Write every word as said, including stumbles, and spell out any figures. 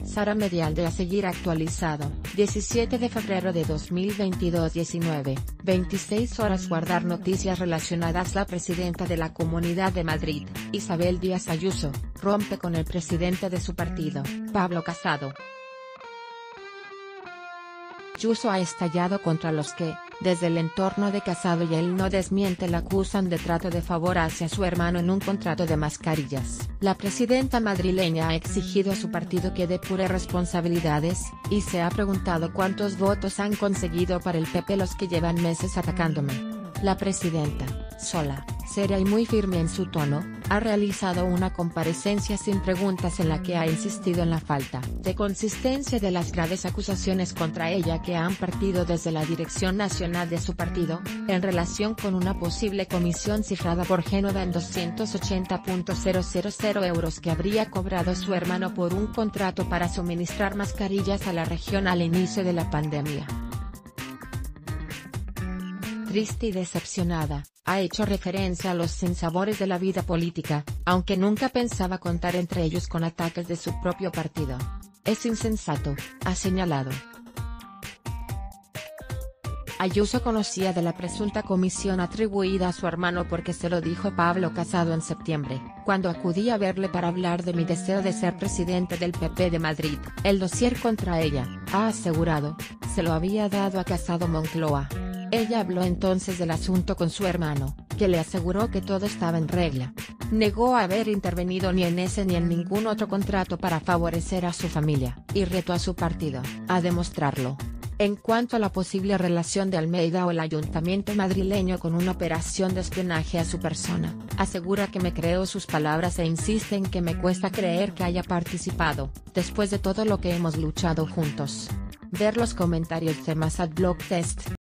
Sara Medialde a seguir actualizado, diecisiete de febrero de dos mil veintidós diecinueve, veintiséis horas guardar noticias relacionadas. La presidenta de la Comunidad de Madrid, Isabel Díaz Ayuso, rompe con el presidente de su partido, Pablo Casado. Ayuso ha estallado contra los que, desde el entorno de Casado y él no desmiente, la acusan de trato de favor hacia su hermano en un contrato de mascarillas. La presidenta madrileña ha exigido a su partido que depure responsabilidades, y se ha preguntado cuántos votos han conseguido para el P P los que llevan meses atacándome. La presidenta, sola, seria y muy firme en su tono, ha realizado una comparecencia sin preguntas en la que ha insistido en la falta de consistencia de las graves acusaciones contra ella que han partido desde la dirección nacional de su partido, en relación con una posible comisión cifrada por Génova en doscientos ochenta mil euros que habría cobrado su hermano por un contrato para suministrar mascarillas a la región al inicio de la pandemia. Triste y decepcionada, ha hecho referencia a los sinsabores de la vida política, aunque nunca pensaba contar entre ellos con ataques de su propio partido. Es insensato, ha señalado. Ayuso conocía de la presunta comisión atribuida a su hermano porque se lo dijo Pablo Casado en septiembre, cuando acudí a verle para hablar de mi deseo de ser presidente del P P de Madrid. El dossier contra ella, ha asegurado, se lo había dado a Casado Moncloa. Ella habló entonces del asunto con su hermano, que le aseguró que todo estaba en regla. Negó haber intervenido ni en ese ni en ningún otro contrato para favorecer a su familia, y retó a su partido a demostrarlo. En cuanto a la posible relación de Almeida o el ayuntamiento madrileño con una operación de espionaje a su persona, asegura que me creo sus palabras e insiste en que me cuesta creer que haya participado, después de todo lo que hemos luchado juntos. Ver los comentarios de Más@blogtest.